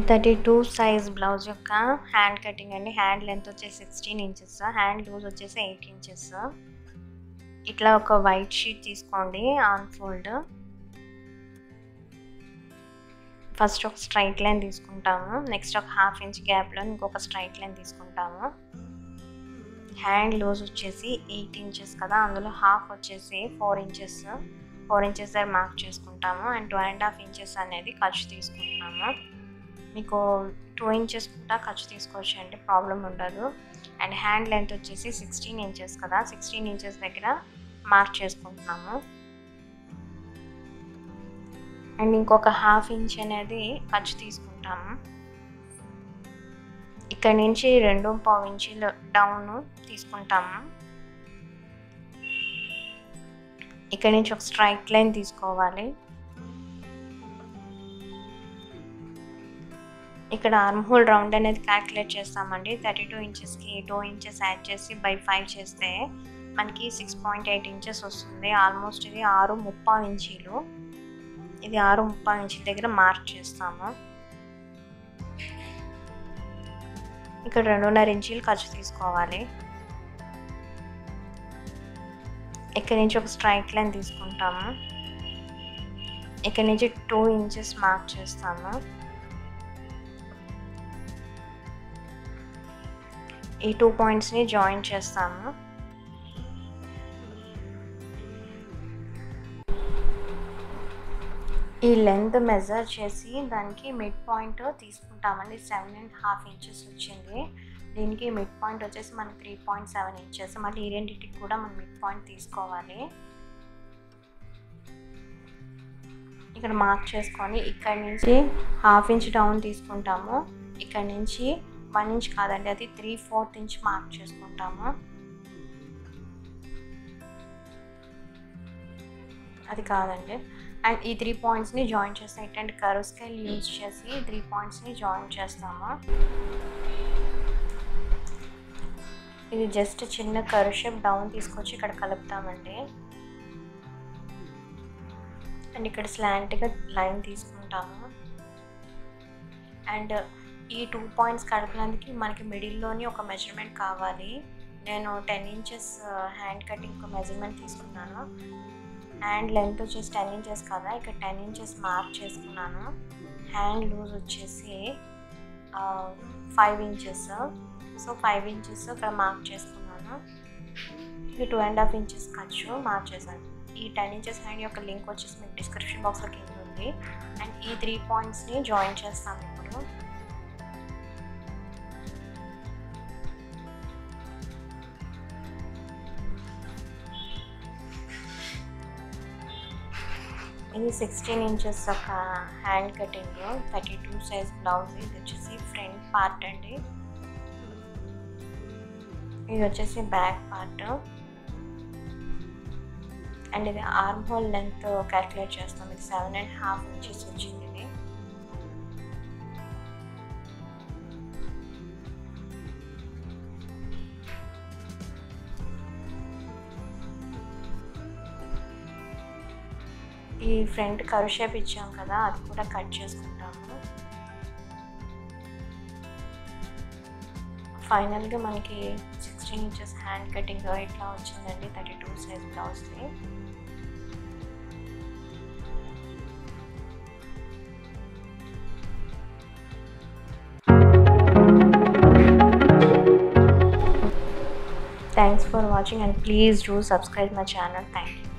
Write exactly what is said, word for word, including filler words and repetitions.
Thirty two size blouse యొక్క hand cutting అండి. Hand length వచ్చేసి సిక్స్టీన్ ఇంచెస్, హ్యాండ్ లూజ్ వచ్చేసి ఎయిట్ ఇంచెస్. ఇట్లా ఒక వైట్ షీట్ తీసుకోండి, ఆన్ ఫోల్డ్. ఫస్ట్ ఒక స్ట్రైట్ లైన్ తీసుకుంటాము, నెక్స్ట్ ఒక హాఫ్ ఇంచ్ గ్యాప్లో ఇంకొక స్ట్రైట్ లైన్ తీసుకుంటాము. హ్యాండ్ లూజ్ వచ్చేసి ఎయిట్ ఇంచెస్ కదా, అందులో హాఫ్ వచ్చేసి ఫోర్ ఇంచెస్ ఫోర్ ఇంచెస్ దగ్గర మార్క్ చేసుకుంటాము. And two and half inches అనేది ఖర్చు తీసుకుంటున్నాము. మీకు టూ ఇంచెస్ కూడా ఖర్చు తీసుకోవచ్చు అండి, ప్రాబ్లం ఉండదు. అండ్ హ్యాండ్ లెంత్ వచ్చేసి సిక్స్టీన్ ఇంచెస్ కదా, సిక్స్టీన్ ఇంచెస్ దగ్గర మార్క్ చేసుకుంటున్నాము. అండ్ ఇంకొక హాఫ్ ఇంచ్ అనేది ఖర్చు తీసుకుంటాము. ఇక్కడ నుంచి రెండు పావు ఇంచులు డౌన్ తీసుకుంటాము. ఇక్కడ నుంచి ఒక స్ట్రైట్ లైన్ తీసుకోవాలి. ఇక్కడ ఆర్మ్ హోల్ రౌండ్ అనేది క్యాల్కులేట్ చేస్తామండి. థర్టీ టూ ఇంచెస్కి టూ ఇంచెస్ యాడ్ చేసి బై ఫైవ్ చేస్తే మనకి సిక్స్ పాయింట్ ఎయిట్ ఇంచెస్ వస్తుంది. ఆల్మోస్ట్ ఇది ఆరు ముప్పావు ఇంచీలు. ఇది ఆరు ముప్పావు ఇంచుల దగ్గర మార్క్ చేస్తాము. ఇక్కడ రెండున్నర ఇంచీలు ఖర్చు తీసుకోవాలి. ఇక్కడ నుంచి ఒక స్ట్రైట్ లైన్ తీసుకుంటాము. ఇక్కడ నుంచి టూ ఇంచెస్ మార్క్ చేస్తాము. ఈ టూ పాయింట్స్ని జాయిన్ చేస్తాము. ఈ లెంత్ మెజర్ చేసి దానికి మిడ్ పాయింట్ తీసుకుంటామండి. సెవెన్ అండ్ హాఫ్ ఇంచెస్ వచ్చింది. దీనికి మిడ్ పాయింట్ వచ్చేసి మనకి త్రీ పాయింట్ సెవెన్ ఇంచెస్. మళ్ళీ ఈ రెండింటికి కూడా మనం మిడ్ పాయింట్ తీసుకోవాలి. ఇక్కడ మార్క్ చేసుకొని ఇక్కడ నుంచి హాఫ్ ఇంచ్ డౌన్ తీసుకుంటాము. ఇక్కడ నుంచి వన్ ఇంచ్ కాదండి, అది త్రీ ఫోర్త్ ఇంచ్ మార్క్ చేసుకుంటాము. అది కాదండి. అండ్ ఈ త్రీ పాయింట్స్ని జాయిన్ చేస్తాం. ఇట్లాంటి కర్వ్ స్కేల్ యూజ్ చేసి త్రీ పాయింట్స్ని జాయిన్ చేస్తాము. ఇది జస్ట్ చిన్న కర్వ్ షేప్ డౌన్ తీసుకొచ్చి ఇక్కడ కలుపుతామండి. అండ్ ఇక్కడ స్లాంట్గా లైన్ తీసుకుంటాము. అండ్ ఈ టూ పాయింట్స్ కలపడానికి మనకి మిడిల్లోని ఒక మెజర్మెంట్ కావాలి. నేను ten inches hand cutting measurement తీసుకున్నాను. హ్యాండ్ లెంత్ వచ్చేసి టెన్ ఇంచెస్ కదా, ఇక్కడ టెన్ ఇంచెస్ మార్క్ చేసుకున్నాను. హ్యాండ్ లూజ్ వచ్చేసి five inches. So five inches ఇక్కడ మార్క్ చేసుకున్నాను. ఇది టూ అండ్ హాఫ్ ఇంచెస్ ఖర్చు మార్క్ చేశాను. ఈ టెన్ ఇంచెస్ హ్యాండ్ యొక్క లింక్ వచ్చేసి మీకు డిస్క్రిప్షన్ బాక్స్లో కింద ఉంది. అండ్ ఈ త్రీ పాయింట్స్ని జాయిన్ చేస్తాను ఇప్పుడు. ఇది సిక్స్టీన్ ఇంచెస్ ఒక hand cutting, thirty two size blouse. ఇది వచ్చేసి ఫ్రంట్ పార్ట్ అండి. ఇది వచ్చేసి బ్యాక్ పార్ట్. అండ్ ఇది ఆర్మ్ హోల్ లెంత్ క్యాల్కులేట్ చేస్తాం. ఇది సెవెన్ అండ్ హాఫ్ ఇంచెస్ వచ్చింది. ఇది ఈ ఫ్రంట్ కర్వ్ షేప్ ఇచ్చాం కదా, అది కూడా కట్ చేసుకుంటాము. ఫైనల్గా మనకి సిక్స్టీన్ ఇంచెస్ హ్యాండ్ కటింగ్ ఇట్లా వచ్చిందండి థర్టీ టూ సైజ్ బ్లౌజ్ని. Thanks for watching and please do subscribe my channel. Thank you.